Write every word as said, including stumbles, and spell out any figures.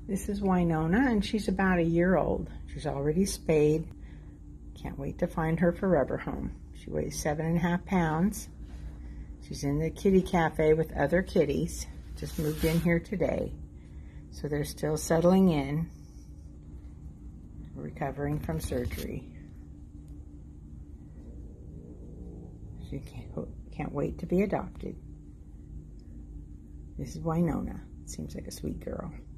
This is Wynonna, and she's about a year old. She's already spayed. Can't wait to find her forever home. She weighs seven and a half pounds. She's in the kitty cafe with other kitties. Just moved in here today. So they're still settling in, recovering from surgery. She can't, can't wait to be adopted. This is Wynonna. Seems like a sweet girl.